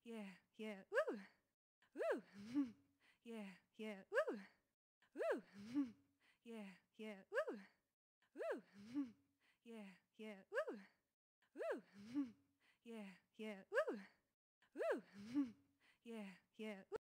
Yeah, yeah, woo, woo, yeah, yeah, woo, woo, yeah, yeah, woo, woo, yeah, yeah, woo, woo, yeah, yeah, woo, woo, yeah, yeah, woo.